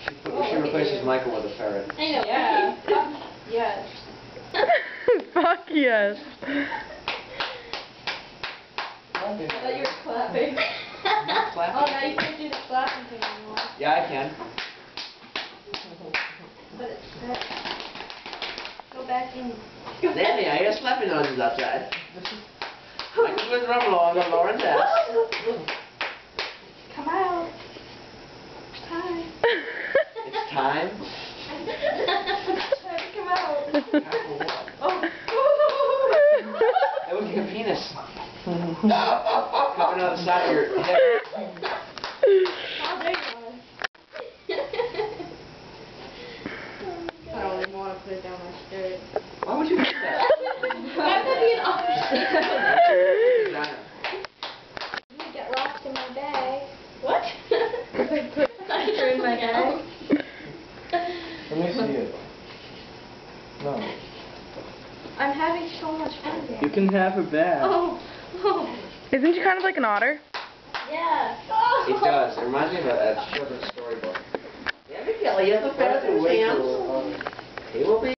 She replaces Michael with a ferret. I know. Yeah. Yes. Fuck yes. I thought you were clapping. Clapping? Oh, now you can't do the clapping thing anymore. Yeah, I can. But it's set. Go back in. Nanny, I hear slapping noises outside. Michael's with Rumble on Lauren's ass. Come out. Time. It's time. Time to come out. Oh. That would be a penis. Coming out the side of your head. How big was I don't even want to put it down my skirt. Why would you do that? Why would that be an option? You get lost in my bag. What? Put her in my bag. Let me see it. No. I'm having so much fun there. You can have her back. Oh. Isn't she kind of like an otter? Yeah. It does. It reminds me of a children's storybook. Yeah, Kelly, you have the ferret in Sam's. He will be